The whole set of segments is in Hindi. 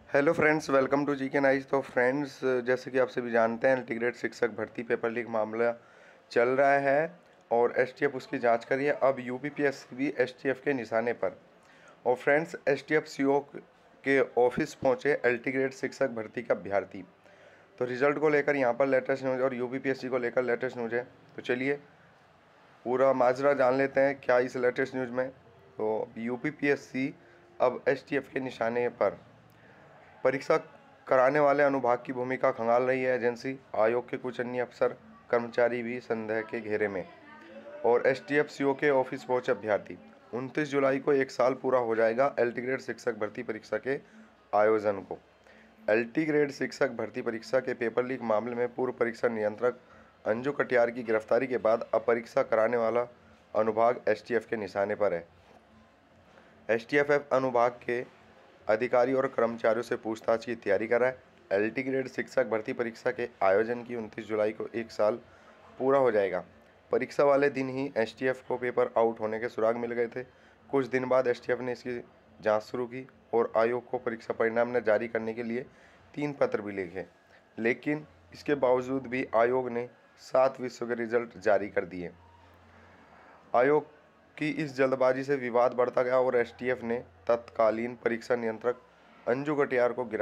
Hello friends, welcome to GK nice. तो फ्रेंड्स, जैसे कि आप सभी जानते हैं, इंटीग्रेट शिक्षक भर्ती पेपर लीक मामला चल रहा है और एसटीएफ उसकी जांच कर रही है। अब यूपीपीएससी भी एसटीएफ के निशाने पर। और फ्रेंड्स, एसटीएफ सीओ के ऑफिस पहुंचे इंटीग्रेट शिक्षक भर्ती का अभ्यर्थी। तो रिजल्ट को लेकर यहाँ पर लेटेस्ट न्यूज़ और यूपीपीएससी को लेकर लेटेस्ट न्यूज़ है। तो चलिए पूरा माजरा जान लेते हैं क्या इस लेटेस्ट न्यूज़ में। तो यूपीपीएससी अब एसटीएफ के निशाने पर। परीक्षा कराने वाले अनुभाग की भूमिका खंगाल रही है एजेंसी। आयोग के कुछ अन्य अफसर कर्मचारी भी संदेह के घेरे में। और एसटीएफ सीओ के ऑफिस पहुंचे अभ्यर्थी। 29 जुलाई को एक साल पूरा हो जाएगा एलटी ग्रेड शिक्षक भर्ती परीक्षा के आयोजन को। एलटी ग्रेड शिक्षक भर्ती परीक्षा के पेपर लीक मामले में पूर्व परीक्षा नियंत्रक अंजू कटियार की गिरफ्तारी के बाद अब परीक्षा कराने वाला अनुभाग एसटीएफ के निशाने पर है। एसटीएफ अनुभाग के अधिकारी और कर्मचारियों से पूछताछ की तैयारी कर रहा है। एलटी ग्रेड शिक्षक भर्ती परीक्षा के आयोजन की 29 जुलाई को एक साल पूरा हो जाएगा। परीक्षा वाले दिन ही एसटीएफ को पेपर आउट होने के सुराग मिल गए थे। कुछ दिन बाद एसटीएफ ने इसकी जांच शुरू की और आयोग को परीक्षा परिणाम न जारी करने के लिए 3 पत्र भी लिखे, लेकिन इसके बावजूद भी आयोग ने 7 विषयों के रिजल्ट जारी कर दिए। आयोग की इस जल्दबाजी से विवाद बढ़ता गया और एसटीएफ ने तत्कालीन परीक्षा नियंत्रक अंजू कटियार को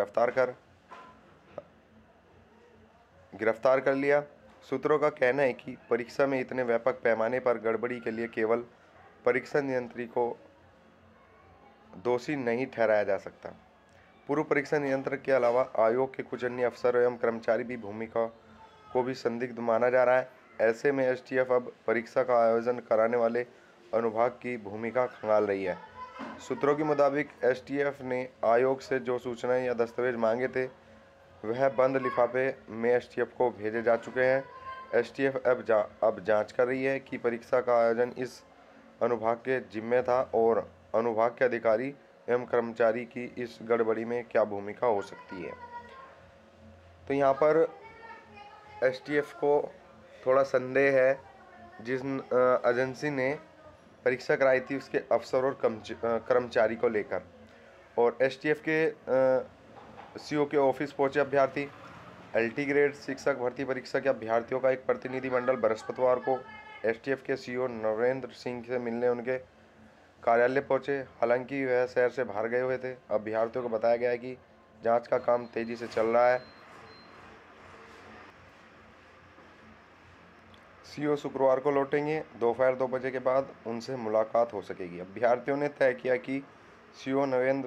गिरफ्तार कर लिया। सूत्रों का कहना है कि परीक्षा में इतने व्यापक पैमाने पर गड़बड़ी के लिए केवल परीक्षा नियंत्री को दोषी नहीं ठहराया जा सकता। पूर्व परीक्षा नियंत्रक के अलावा आयोग के कुछ अन्य अफसर एवं कर्मचारी भी भूमिका को भी संदिग्ध माना जा रहा है। ऐसे में एसटीएफ अब परीक्षा का आयोजन कराने वाले अनुभाग की भूमिका खंगाल रही है। सूत्रों के मुताबिक एसटीएफ ने आयोग से जो सूचनाएं या दस्तावेज मांगे थे वह बंद लिफाफे में एसटीएफ को भेजे जा चुके हैं। एसटीएफ अब जांच कर रही है कि परीक्षा का आयोजन इस अनुभाग के जिम्मे था और अनुभाग के अधिकारी एवं कर्मचारी की इस गड़बड़ी में क्या भूमिका हो सकती है। तो यहाँ पर एसटीएफ को थोड़ा संदेह है जिस एजेंसी ने परीक्षा कराई थी उसके अफसर और कर्मचारी को लेकर। और एसटीएफ के सीओ के ऑफिस पहुंचे अभ्यर्थी। एलटी ग्रेड शिक्षक भर्ती परीक्षा के अभ्यर्थियों का एक प्रतिनिधिमंडल बृहस्पतिवार को एसटीएफ के सीओ नरेंद्र सिंह से मिलने उनके कार्यालय पहुंचे। हालांकि वह शहर से बाहर गए हुए थे। अभ्यर्थियों को बताया गया है कि जांच का काम तेजी से चल रहा है। सीओ शुक्रवार को लौटेंगे। दोपहर 2 बजे के बाद उनसे मुलाकात हो सकेगी। अभ्यर्थियों ने तय किया कि सीओ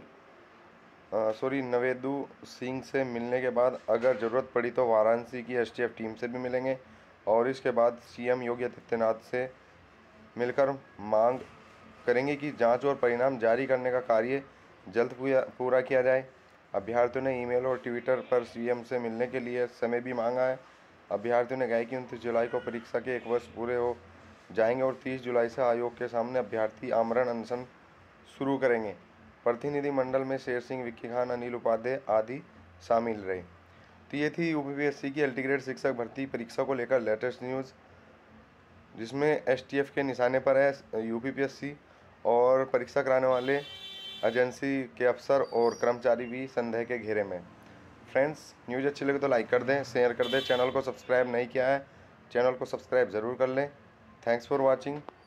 नवेदु सिंह से मिलने के बाद अगर ज़रूरत पड़ी तो वाराणसी की एसटीएफ टीम से भी मिलेंगे और इसके बाद सीएम योगी आदित्यनाथ से मिलकर मांग करेंगे कि जांच और परिणाम जारी करने का कार्य जल्द पूरा किया जाए। अभ्यर्थियों ने ईमेल और ट्विटर पर सीएम से मिलने के लिए समय भी मांगा है। अभ्यर्थियों ने कहा कि 29 जुलाई को परीक्षा के 1 वर्ष पूरे हो जाएंगे और 30 जुलाई से आयोग के सामने अभ्यर्थी आमरण अनशन शुरू करेंगे। प्रतिनिधिमंडल में शेर सिंह, विक्की खान, अनिल उपाध्याय आदि शामिल रहे। तो ये थी यूपीपीएससी की एलटी ग्रेड शिक्षक भर्ती परीक्षा को लेकर लेटेस्ट न्यूज़, जिसमें एसटीएफ के निशाने पर है यूपीपीएससी और परीक्षा कराने वाले एजेंसी के अफसर और कर्मचारी भी संदेह के घेरे में। फ्रेंड्स, न्यूज़ अच्छी लगे तो लाइक कर दें, शेयर कर दें। चैनल को सब्सक्राइब नहीं किया है, चैनल को सब्सक्राइब ज़रूर कर लें। Thanks for watching.